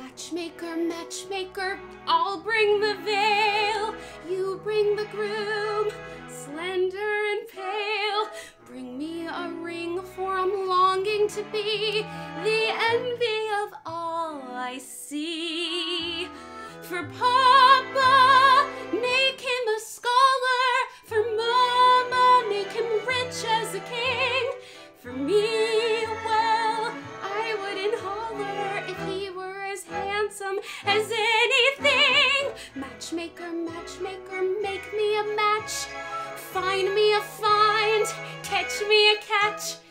Matchmaker, matchmaker, I'll bring the veil. You bring the groom, slender and pale. Bring me a ring, for I'm longing to be the envy of all I see. For Papa, make him a scholar. For Mama, make him rich as a king. For me, well, I wouldn't holler if he were as handsome as anything. Matchmaker, matchmaker, make me a match. Find me a find, catch me a catch.